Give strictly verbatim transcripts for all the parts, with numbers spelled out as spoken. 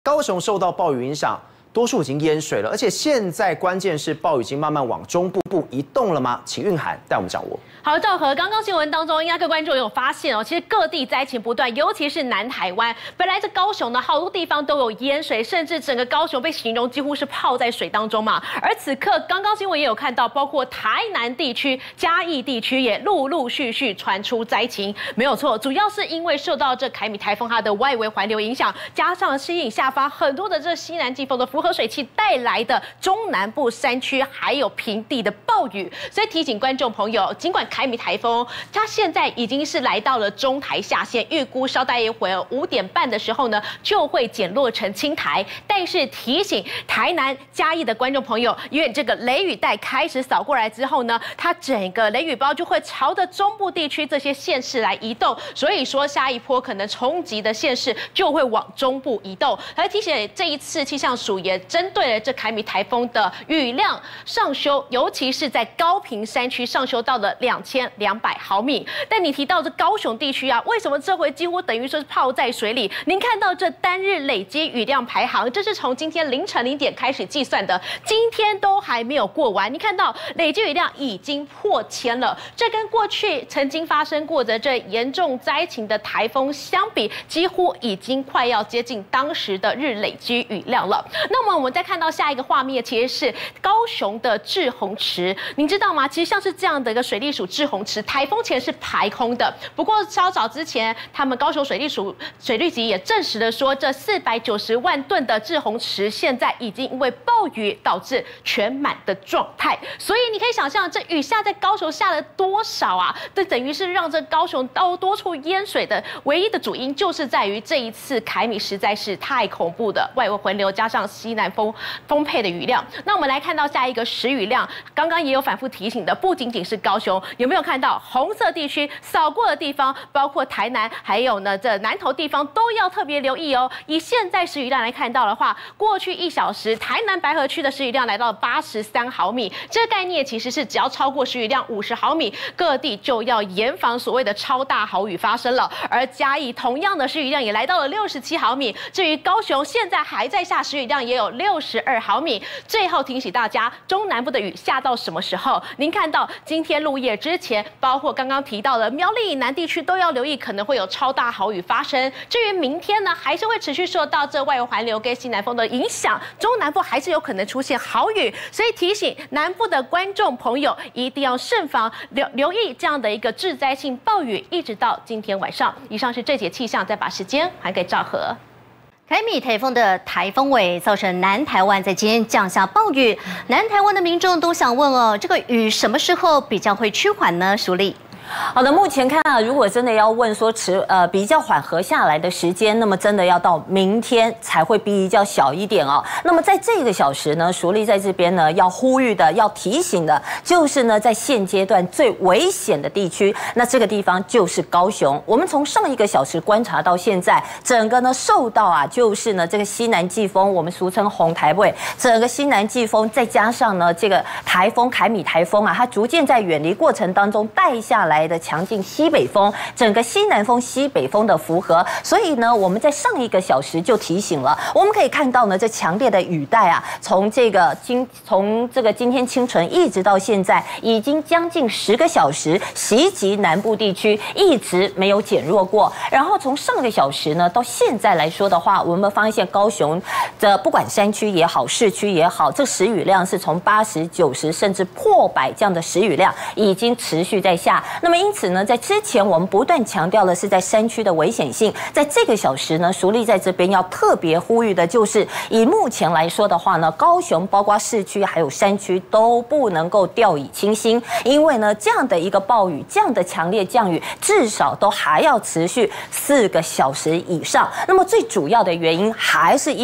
高雄受到暴雨影响，多数已经淹水了，而且现在关键是暴雨已经慢慢往中部部移动了吗？请韵涵带我们掌握。 好，赵和，刚刚新闻当中，应该各位观众有发现哦，其实各地灾情不断，尤其是南台湾。本来这高雄呢，好多地方都有淹水，甚至整个高雄被形容几乎是泡在水当中嘛。而此刻，刚刚新闻也有看到，包括台南地区、嘉义地区也陆陆续续传出灾情。没有错，主要是因为受到这凯米台风它的外围环流影响，加上吸引下方很多的这西南季风的复合水汽带来的中南部山区还有平地的暴雨，所以提醒观众朋友，尽管 凯米台风，它现在已经是来到了中台下线，预估稍待一会儿五点半的时候呢，就会减弱成轻台。但是提醒台南嘉义的观众朋友，因为这个雷雨带开始扫过来之后呢，它整个雷雨包就会朝着中部地区这些县市来移动，所以说下一波可能冲击的县市就会往中部移动。还提醒这一次气象署也针对了这凯米台风的雨量上修，尤其是在高屏山区上修到了两千 两百毫米，但你提到这高雄地区啊，为什么这回几乎等于说是泡在水里？您看到这单日累积雨量排行，这是从今天凌晨零点开始计算的，今天都还没有过完。你看到累积雨量已经破千了，这跟过去曾经发生过的这严重灾情的台风相比，几乎已经快要接近当时的日累积雨量了。那么我们再看到下一个画面，其实是高雄的滞洪池，您知道吗？其实像是这样的一个水利署滞洪池， 台风前是排空的，不过稍早之前，他们高雄水利署水利局也证实了说，这四百九十万吨的滞洪池现在已经因为暴雨导致全满的状态。所以你可以想象，这雨下在高雄下了多少啊？这等于是让这高雄到多处淹水的唯一的主因，就是在于这一次凯米实在是太恐怖的外围环流加上西南风丰沛的雨量。那我们来看到下一个时雨量，刚刚也有反复提醒的，不仅仅是高雄，有没有看到 红色地区扫过的地方，包括台南，还有呢这南投地方都要特别留意哦。以现在时雨量来看到的话，过去一小时台南白河区的时雨量来到八十三毫米，这个概念其实是只要超过时雨量五十毫米，各地就要严防所谓的超大豪雨发生了。而嘉义同样的时雨量也来到了六十七毫米，至于高雄现在还在下时雨量也有六十二毫米。最后提醒大家，中南部的雨下到什么时候？您看到今天入夜之前，包括 刚刚提到了苗栗以南地区都要留意，可能会有超大豪雨发生。至于明天呢，还是会持续受到这外围环流跟西南风的影响，中南部还是有可能出现豪雨，所以提醒南部的观众朋友一定要慎防留留意这样的一个致灾性暴雨，一直到今天晚上。以上是这节气象，再把时间还给赵和。 凯米台风的台风尾造成南台湾在今天降下暴雨，南台湾的民众都想问哦，这个雨什么时候比较会趋缓呢？淑丽。 好的，目前看啊，如果真的要问说迟呃比较缓和下来的时间，那么真的要到明天才会比较小一点哦。那么在这个小时呢，淑丽在这边呢要呼吁的、要提醒的，就是呢在现阶段最危险的地区，那这个地方就是高雄。我们从上一个小时观察到现在，整个呢受到啊就是呢这个西南季风，我们俗称红台位，整个西南季风再加上呢这个台风凯米台风啊，它逐渐在远离过程当中带下来 的强劲西北风，整个西南风、西北风的符合，所以呢，我们在上一个小时就提醒了，我们可以看到呢，这强烈的雨带啊，从这个今从这个今天清晨一直到现在，已经将近十个小时袭击南部地区，一直没有减弱过。然后从上个小时呢到现在来说的话，我们发现高雄的不管山区也好，市区也好，这时雨量是从八十、九十甚至破百这样的时雨量已经持续在下。那么因此呢，在之前我们不断强调的是在山区的危险性，在这个小时呢，淑丽在这边要特别呼吁的就是，以目前来说的话呢，高雄包括市区还有山区都不能够掉以轻心，因为呢这样的一个暴雨，这样的强烈降雨，至少都还要持续四个小时以上。那么最主要的原因还是因为呢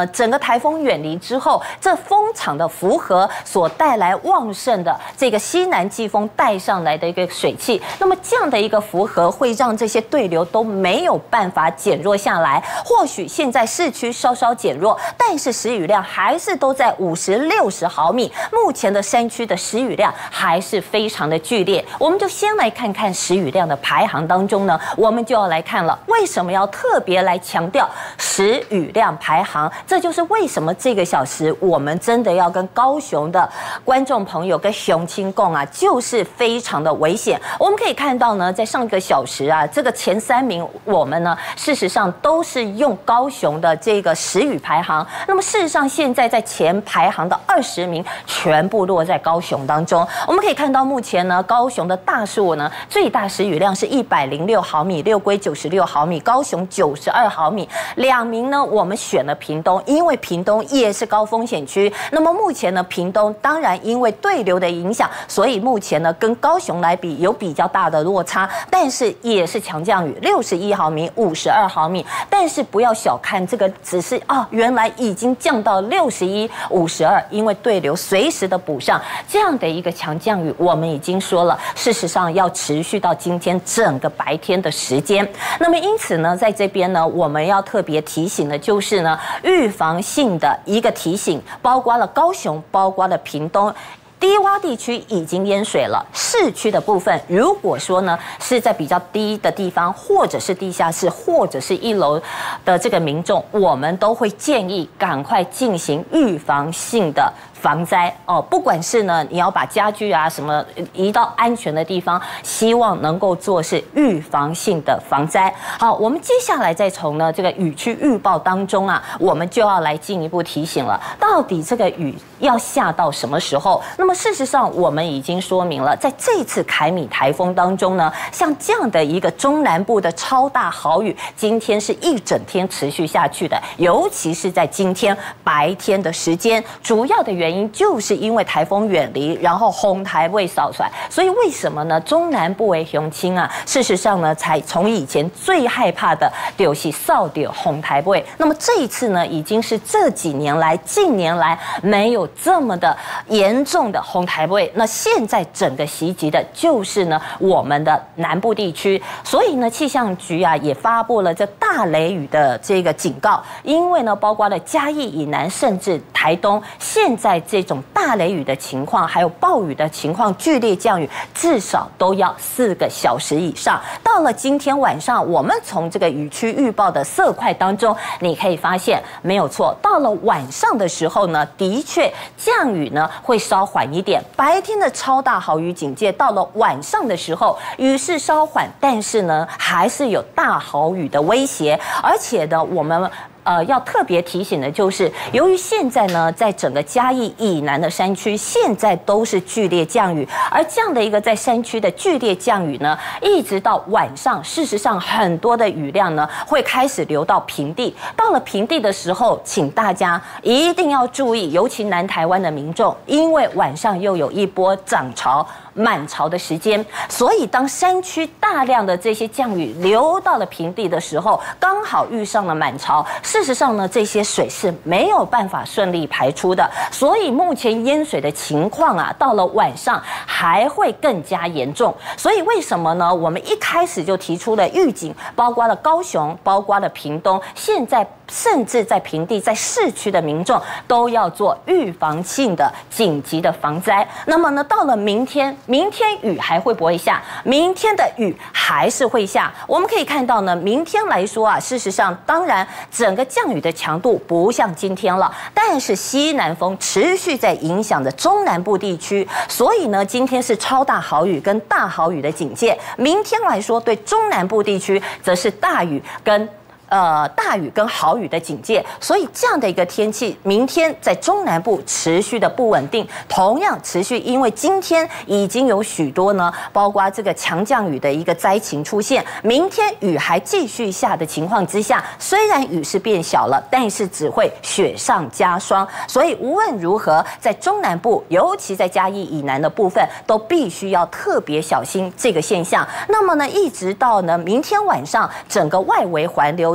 整个台风远离之后，这风场的符合所带来旺盛的这个西南季风带上来的一个水汽，那么这样的一个符合会让这些对流都没有办法减弱下来。或许现在市区稍稍减弱，但是时雨量还是都在五十六十毫米。目前的山区的时雨量还是非常的剧烈。我们就先来看看时雨量的排行当中呢，我们就要来看了，为什么要特别来强调时雨量排行？这就是为什么这个小时我们真的要跟高雄的观众朋友跟雄亲共啊，就是非常的危险。我们可以看到呢，在上个小时啊，这个前三名我们呢，事实上都是用高雄的这个时雨排行。那么事实上，现在在前排行的二十名全部落在高雄当中。我们可以看到，目前呢，高雄的大树呢，最大时雨量是一百零六毫米，六龟九十六毫米，高雄九十二毫米。两名呢，我们选了屏东，因为屏东也是高风险区。那么目前呢，屏东当然因为对流的影响，所以目前呢，跟高雄来比有比较大的落差，但是也是强降雨，六十一毫米，五十二毫米。但是不要小看这个，只是啊，原来已经降到六十一、五十二，因为对流随时的补上，这样的一个强降雨，我们已经说了，事实上要持续到今天整个白天的时间。那么因此呢，在这边呢，我们要特别提醒的就是呢，预防性的一个提醒，包括了高雄，包括了屏东。低洼地区已经淹水了，市区的部分，如果说呢是在比较低的地方，或者是地下室，或者是一楼的这个民众，我们都会建议赶快进行预防性的防灾哦。不管是呢你要把家具啊什么移到安全的地方，希望能够做是预防性的防灾。好，我们接下来再从呢这个雨区预报当中啊，我们就要来进一步提醒了，到底这个雨要下到什么时候？那么事实上，我们已经说明了，在这次凯米台风当中呢，像这样的一个中南部的超大豪雨，今天是一整天持续下去的，尤其是在今天白天的时间，主要的原因就是因为台风远离，然后红台未扫出来，所以为什么呢？中南部为雄青啊，事实上呢，才从以前最害怕的就是扫掉红台位，那么这一次呢，已经是这几年来近年来没有这么的严重的红台位，那现在整个袭击的就是呢我们的南部地区，所以呢气象局啊也发布了这大雷雨的这个警告，因为呢包括了嘉义以南甚至台东，现在这种大雷雨的情况还有暴雨的情况，剧烈降雨至少都要四个小时以上。到了今天晚上，我们从这个雨区预报的色块当中，你可以发现没有错，到了晚上的时候呢，的确降雨呢会稍缓一点，白天的超大豪雨警戒到了晚上的时候，雨势稍缓，但是呢还是有大豪雨的威胁，而且呢我们呃，要特别提醒的就是，由于现在呢，在整个嘉义以南的山区，现在都是剧烈降雨，而这样的一个在山区的剧烈降雨呢，一直到晚上，事实上很多的雨量呢会开始流到平地。到了平地的时候，请大家一定要注意，尤其南台湾的民众，因为晚上又有一波涨潮、满潮的时间，所以当山区大量的这些降雨流到了平地的时候，刚好遇上了满潮。事实上呢，这些水是没有办法顺利排出的，所以目前淹水的情况啊，到了晚上还会更加严重。所以为什么呢？我们一开始就提出了预警，包括了高雄，包括了屏东，现在甚至在平地、在市区的民众都要做预防性的紧急的防灾。那么呢，到了明天，明天雨还会不会下？明天的雨还是会下。我们可以看到呢，明天来说啊，事实上，当然整个降雨的强度不像今天了，但是西南风持续在影响着中南部地区，所以呢，今天是超大豪雨跟大豪雨的警戒。明天来说，对中南部地区则是大雨跟呃，大雨跟豪雨的警戒，所以这样的一个天气，明天在中南部持续的不稳定，同样持续，因为今天已经有许多呢，包括这个强降雨的一个灾情出现，明天雨还继续下的情况之下，虽然雨势变小了，但是只会雪上加霜，所以无论如何，在中南部，尤其在嘉义以南的部分，都必须要特别小心这个现象。那么呢，一直到呢明天晚上，整个外围环流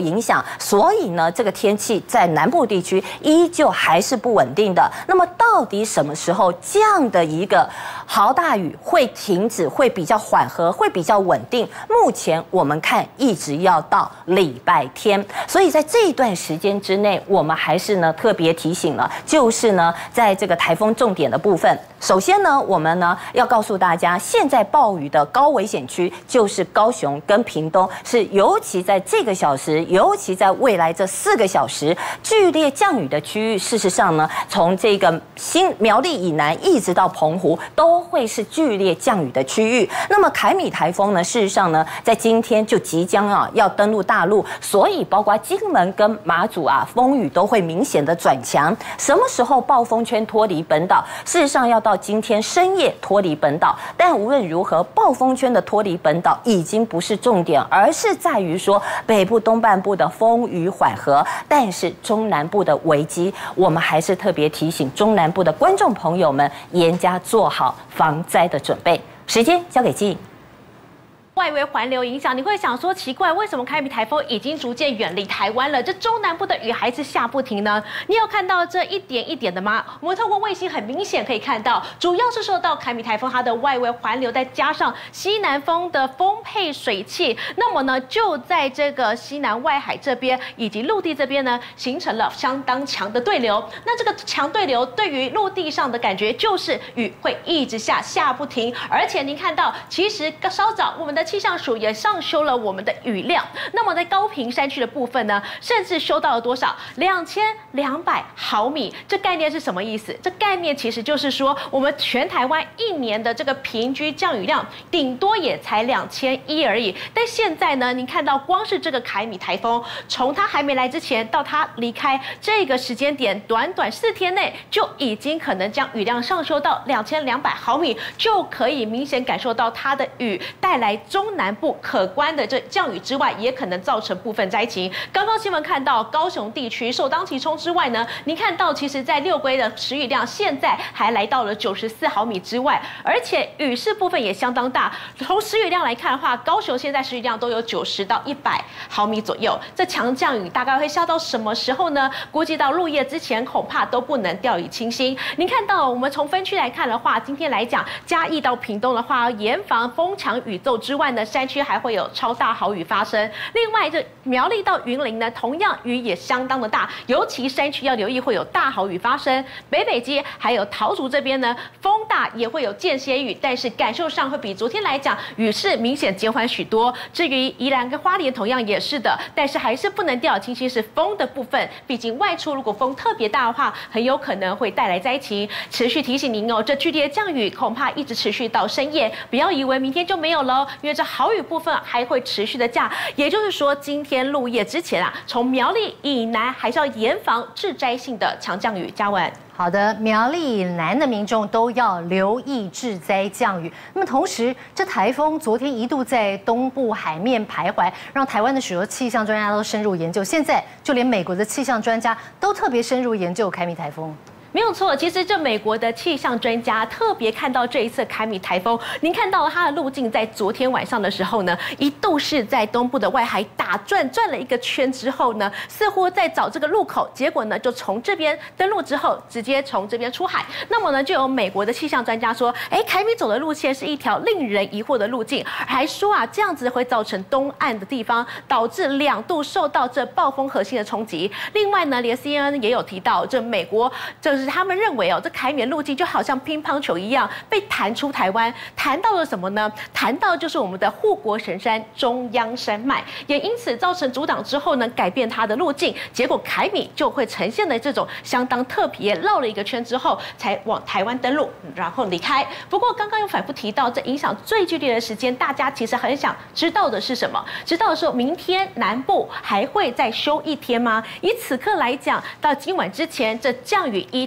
影响，所以呢，这个天气在南部地区依旧还是不稳定的。那么，到底什么时候这样的一个豪大雨会停止，会比较缓和，会比较稳定？目前我们看一直要到礼拜天，所以在这一段时间之内，我们还是呢特别提醒了，就是呢，在这个台风重点的部分，首先呢，我们呢要告诉大家，现在暴雨的高危险区就是高雄跟屏东，是尤其在这个小时，尤其在未来这四个小时剧烈降雨的区域。事实上呢，从这个新苗栗以南一直到澎湖，都会是剧烈降雨的区域。那么凯米台风呢，事实上呢，在今天就即将啊要登陆大陆，所以包括金门跟马祖啊，风雨都会明显的转强。什么时候暴风圈脱离本岛？事实上要到今天深夜脱离本岛。但无论如何，暴风圈的脱离本岛已经不是重点，而是在于说北部东半部的风雨缓和，但是中南部的危机，我们还是特别提醒中南部的观众朋友们，严加做好防灾的准备。时间交给季颖。 外围环流影响，你会想说奇怪，为什么凯米台风已经逐渐远离台湾了，这中南部的雨还是下不停呢？你有看到这一点一点的吗？我们透过卫星很明显可以看到，主要是受到凯米台风它的外围环流，再加上西南风的丰沛水汽，那么呢，就在这个西南外海这边以及陆地这边呢，形成了相当强的对流。那这个强对流对于陆地上的感觉就是雨会一直下，下不停。而且您看到，其实稍早我们的气象署也上修了我们的雨量，那么在高屏山区的部分呢，甚至修到了多少？两千两百毫米。这概念是什么意思？这概念其实就是说，我们全台湾一年的这个平均降雨量，顶多也才两千一而已。但现在呢，您看到光是这个凯米台风，从它还没来之前到它离开这个时间点，短短四天内就已经可能将雨量上修到两千两百毫米，就可以明显感受到它的雨带来中南部可观的这降雨之外，也可能造成部分灾情。刚刚新闻看到高雄地区首当其冲之外呢，您看到其实在六龟的时雨量现在还来到了九十四毫米之外，而且雨势部分也相当大。从时雨量来看的话，高雄现在时雨量都有九十到一百毫米左右。这强降雨大概会下到什么时候呢？估计到入夜之前恐怕都不能掉以轻心。您看到我们从分区来看的话，今天来讲嘉义到屏东的话，严防风强雨骤之外呢，山区还会有超大豪雨发生。另外，这苗栗到云林呢，同样雨也相当的大，尤其山区要留意会有大豪雨发生。北北基还有桃竹这边呢，风大也会有间歇雨，但是感受上会比昨天来讲雨势明显减缓许多。至于宜兰跟花莲同样也是的，但是还是不能掉以轻心是风的部分，毕竟外出如果风特别大的话，很有可能会带来灾情。持续提醒您哦，这剧烈降雨恐怕一直持续到深夜，不要以为明天就没有了，因为这豪雨部分还会持续的降。也就是说，今天入夜之前啊，从苗栗以南还是要严防致灾性的强降雨。嘉文。 好的，苗栗以南的民众都要留意致灾降雨。那么同时，这台风昨天一度在东部海面徘徊，让台湾的许多气象专家都深入研究。现在就连美国的气象专家都特别深入研究凯米台风。 没有错，其实这美国的气象专家特别看到这一次凯米台风，您看到它的路径在昨天晚上的时候呢，一度是在东部的外海打转，转了一个圈之后呢，似乎在找这个路口，结果呢就从这边登陆之后，直接从这边出海。那么呢，就有美国的气象专家说，哎，凯米走的路线是一条令人疑惑的路径，还说啊，这样子会造成东岸的地方导致两度受到这暴风核心的冲击。另外呢，连 C N N 也有提到，这美国这是他们认为哦，这凯米的路径就好像乒乓球一样被弹出台湾，弹到了什么呢？弹到就是我们的护国神山中央山脉，也因此造成阻挡之后呢，改变它的路径，结果凯米就会呈现的这种相当特别，绕了一个圈之后才往台湾登陆，然后离开。不过刚刚又反复提到，这影响最剧烈的时间，大家其实很想知道的是什么？知道说明天南部还会再休一天吗？以此刻来讲，到今晚之前，这降雨一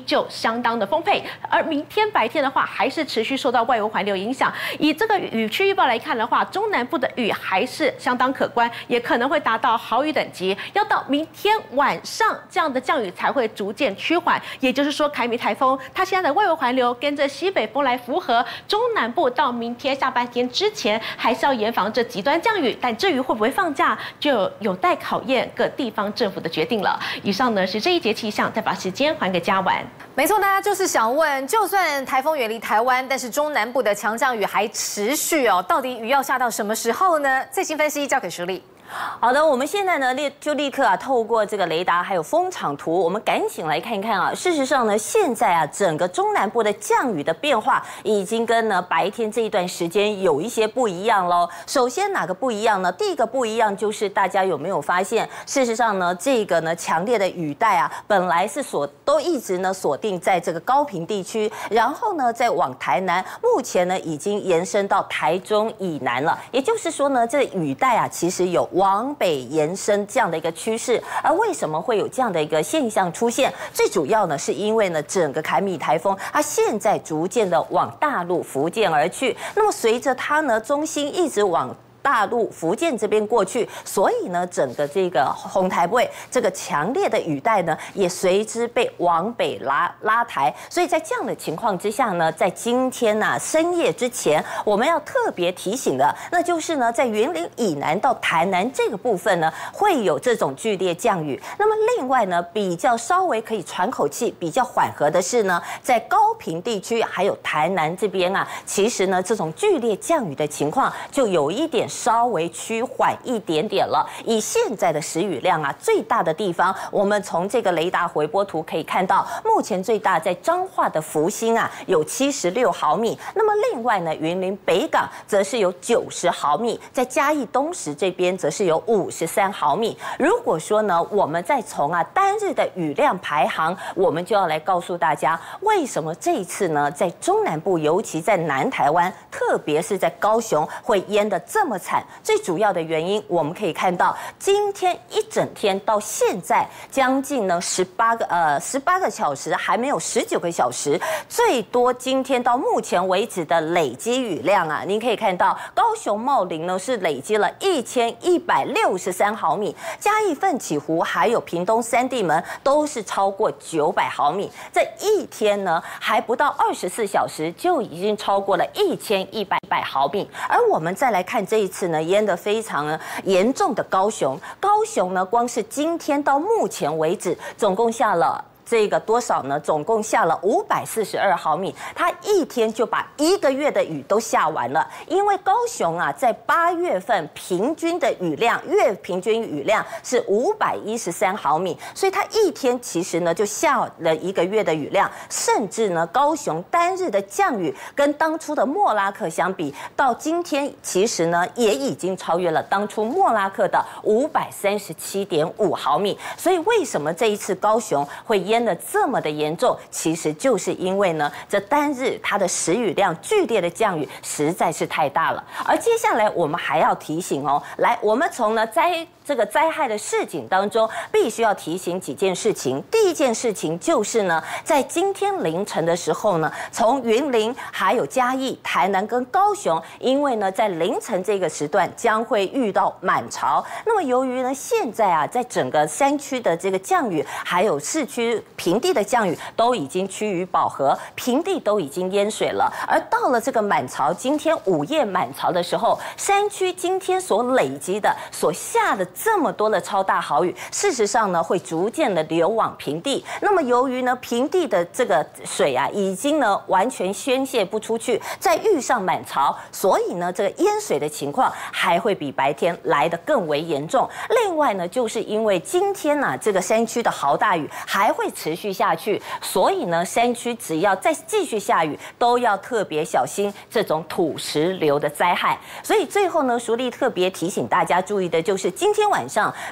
旧相当的丰沛。而明天白天的话，还是持续受到外围环流影响。以这个雨区预报来看的话，中南部的雨还是相当可观，也可能会达到豪雨等级。要到明天晚上，这样的降雨才会逐渐趋缓。也就是说，凯米台风它现在的外围环流跟着西北风来符合，中南部到明天下半天之前，还是要严防这极端降雨。但至于会不会放假，就有待考验各地方政府的决定了。以上呢是这一节气象，再把时间还给嘉婉。 没错，大家就是想问，就算台风远离台湾，但是中南部的强降雨还持续哦，到底雨要下到什么时候呢？最新分析交给淑丽。 好的，我们现在呢立就立刻啊，透过这个雷达还有风场图，我们赶紧来看一看啊。事实上呢，现在啊，整个中南部的降雨的变化已经跟呢白天这一段时间有一些不一样喽。首先哪个不一样呢？第一个不一样就是大家有没有发现，事实上呢，这个呢强烈的雨带啊，本来是锁都一直呢锁定在这个高屏地区，然后呢再往台南，目前呢已经延伸到台中以南了。也就是说呢，这雨带啊，其实有往北延伸这样的一个趋势，而为什么会有这样的一个现象出现？最主要呢，是因为呢，整个凯米台风它现在逐渐的往大陆福建而去，那么随着它呢中心一直往大陆福建这边过去，所以呢，整个这个红台位这个强烈的雨带呢，也随之被往北拉拉抬。所以在这样的情况之下呢，在今天呢、啊、深夜之前，我们要特别提醒的，那就是呢，在云林以南到台南这个部分呢，会有这种剧烈降雨。那么另外呢，比较稍微可以喘口气、比较缓和的是呢，在高屏地区还有台南这边啊，其实呢，这种剧烈降雨的情况就有一点稍微趋缓一点点了。以现在的时雨量啊，最大的地方，我们从这个雷达回波图可以看到，目前最大在彰化的福兴啊，有七十六毫米。那么另外呢，云林北港则是有九十毫米，在嘉义东石这边则是有五十三毫米。如果说呢，我们再从啊单日的雨量排行，我们就要来告诉大家，为什么这一次呢，在中南部，尤其在南台湾，特别是在高雄，会淹得这么惨。最主要的原因，我们可以看到，今天一整天到现在，将近呢十八个呃十八个小时，还没有十九个小时，最多今天到目前为止的累积雨量啊，您可以看到，高雄茂林呢是累积了一千一百六十三毫米，嘉义奋起湖还有屏东三地门都是超过九百毫米，这一天呢还不到二十四小时，就已经超过了一千一百毫米。而我们再来看这一次呢淹得非常严重的高雄，高雄呢光是今天到目前为止，总共下了这个多少呢？总共下了五百四十二毫米，它一天就把一个月的雨都下完了。因为高雄啊，在八月份平均的雨量，月平均雨量是五百一十三毫米，所以它一天其实呢就下了一个月的雨量，甚至呢，高雄单日的降雨跟当初的莫拉克相比，到今天其实呢也已经超越了当初莫拉克的五百三十七点五毫米。所以为什么这一次高雄会淹的这么的严重，其实就是因为呢，这单日它的时雨量剧烈的降雨实在是太大了。而接下来我们还要提醒哦，来，我们从呢灾这个灾害的示警当中，必须要提醒几件事情。第一件事情就是呢，在今天凌晨的时候呢，从云林还有嘉义、台南跟高雄，因为呢在凌晨这个时段将会遇到满潮。那么由于呢现在啊，在整个山区的这个降雨，还有市区平地的降雨都已经趋于饱和，平地都已经淹水了。而到了这个满潮，今天午夜满潮的时候，山区今天所累积的、所下的这么多的超大豪雨，事实上呢会逐渐的流往平地。那么由于呢平地的这个水啊，已经呢完全宣泄不出去，再遇上满潮，所以呢这个淹水的情况还会比白天来得更为严重。另外呢，就是因为今天呢、啊、这个山区的豪大雨还会持续下去，所以呢山区只要再继续下雨，都要特别小心这种土石流的灾害。所以最后呢，淑丽特别提醒大家注意的就是，今天晚上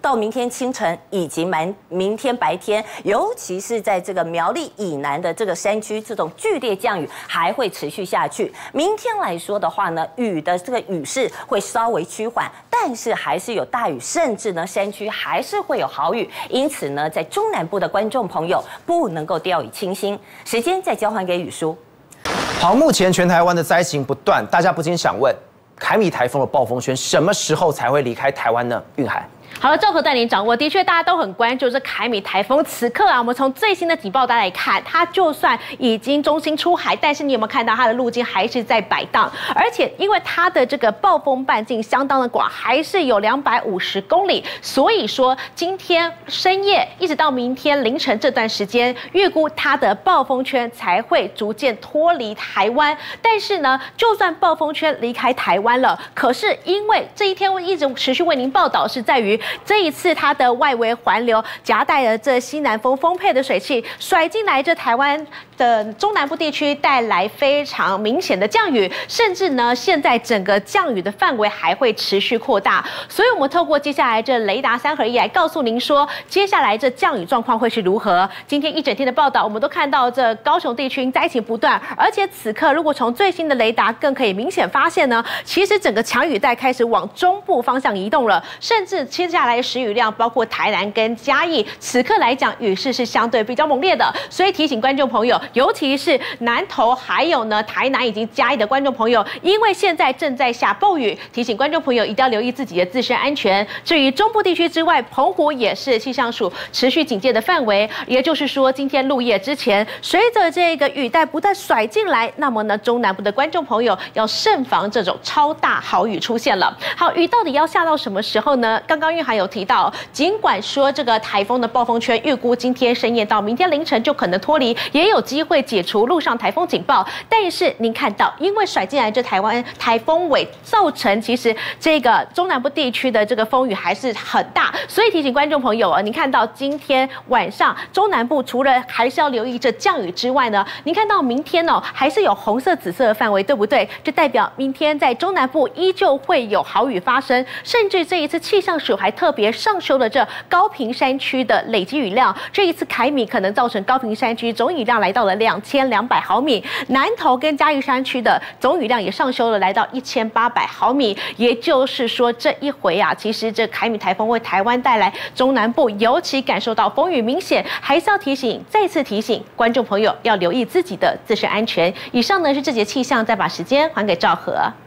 到明天清晨以及明明天白天，尤其是在这个苗栗以南的这个山区，这种剧烈降雨还会持续下去。明天来说的话呢，雨的这个雨势会稍微趋缓，但是还是有大雨，甚至呢山区还是会有豪雨。因此呢，在中南部的观众朋友不能够掉以轻心。时间再交还给宇舒。 好，目前全台湾的灾情不断，大家不禁想问，凯米台风的暴风圈什么时候才会离开台湾呢？韵涵。 好了，赵可带您掌握。的确，大家都很关注这凯米台风。此刻啊，我们从最新的警报单来看，它就算已经中心出海，但是你有没有看到它的路径还是在摆荡？而且因为它的这个暴风半径相当的广，还是有两百五十公里，所以说今天深夜一直到明天凌晨这段时间，预估它的暴风圈才会逐渐脱离台湾。但是呢，就算暴风圈离开台湾了，可是因为这一天我一直持续为您报道，是在于这一次它的外围环流夹带了这西南风丰沛的水汽甩进来，这台湾的中南部地区带来非常明显的降雨，甚至呢现在整个降雨的范围还会持续扩大。所以我们透过接下来这雷达三合一来告诉您说，接下来这降雨状况会是如何。今天一整天的报道，我们都看到这高雄地区灾情不断，而且此刻如果从最新的雷达更可以明显发现呢，其实整个强雨带开始往中部方向移动了，甚至接下来时雨量包括台南跟嘉义，此刻来讲雨势是相对比较猛烈的，所以提醒观众朋友，尤其是南投还有呢台南以及嘉义的观众朋友，因为现在正在下暴雨，提醒观众朋友一定要留意自己的自身安全。至于中部地区之外，澎湖也是气象署持续警戒的范围，也就是说今天入夜之前，随着这个雨带不断甩进来，那么呢中南部的观众朋友要慎防这种超大豪雨出现了。好，雨到底要下到什么时候呢？刚刚韵涵有提到，尽管说这个台风的暴风圈预估今天深夜到明天凌晨就可能脱离，也有机会解除陆上台风警报，但是您看到，因为甩进来这台湾台风尾，造成其实这个中南部地区的这个风雨还是很大，所以提醒观众朋友啊，您看到今天晚上中南部除了还是要留意这降雨之外呢，您看到明天哦还是有红色、紫色的范围，对不对？这代表明天在中南部依旧会有豪雨发生，甚至这一次气象署还特别上修了这高屏山区的累积雨量，这一次凯米可能造成高屏山区总雨量来到了两千两百毫米，南投跟嘉义山区的总雨量也上修了，来到一千八百毫米。也就是说，这一回啊，其实这凯米台风为台湾带来中南部尤其感受到风雨明显，还是要提醒，再次提醒观众朋友要留意自己的自身安全。以上呢是这节气象，再把时间还给赵和。